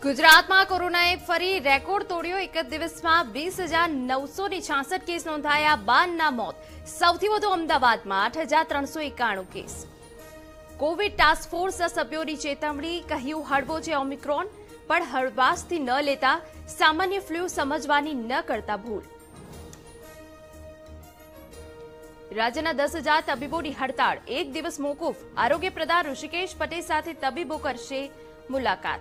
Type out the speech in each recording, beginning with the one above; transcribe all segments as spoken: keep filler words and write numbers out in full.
ગુજરાતમાં કોરોનાએ ફરી રેકોર્ડ તોડ્યો। એક જ દિવસમાં વીસ હજાર નવસો છાસઠ કેસ નોંધાયા, બારના મોત। સૌથી વધુ અમદાવાદમાં આઠ હજાર ત્રણસો એકાણું કેસ। કોવિડ ટાસ્ક ફોર્સના સભ્યોની ચેતવણી, કહ્યું હળવો છે ઓમિક્રોન, પણ હળવાશથી ન લેતા, સામાન્ય ફ્લૂ સમજવાની ન કરતા ભૂલ। રાજ્યના દસ હજાર તબીબોની હડતાળ, એક દિવસ મોકૂફ। આરોગ્ય પ્રધાન ઋષિકેશ પટેલ સાથે તબીબો કરશે મુલાકાત।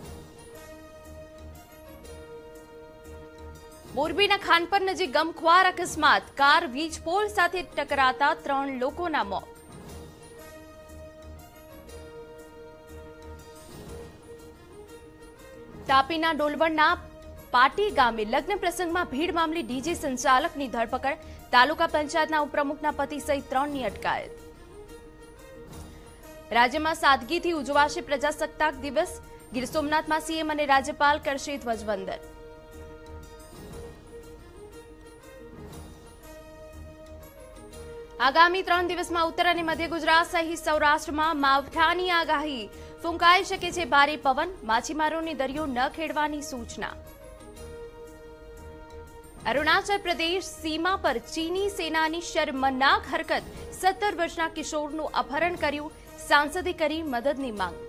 મોરબીના ખાનપર નજીક ગમખ્વાર અકસ્માત, કાર વીજ પોલ સાથે ટકરાતા ત્રણ લોકોના મોત। તાપીના ડોલવણના પાટી ગામે લગ્ન પ્રસંગમાં ભીડ મામલે ડીજે સંચાલકની ધરપકડ, તાલુકા પંચાયતના ઉપપ્રમુખના પતિ સહિત ત્રણની અટકાયત। રાજ્યમાં સાદગીથી ઉજવાશે પ્રજાસત્તાક દિવસ, ગીર સોમનાથમાં સીએમ અને રાજ્યપાલ કરશે ધ્વજવંદન। આગામી ત્રણ દિવસમાં ઉત્તર અને મધ્ય ગુજરાત સહિત સૌરાષ્ટ્રમાં માવઠાની આગાહી, ફૂંકાઈ શકે છે ભારે પવન, માછીમારોને દરિયો ન ખેડવાની સૂચના। અરુણાચલ પ્રદેશ સીમા પર ચીની સેનાની શર્મનાક હરકત, સત્તર વર્ષના કિશોરનું અપહરણ કર્યું, સાંસદે કરી મદદની માંગ।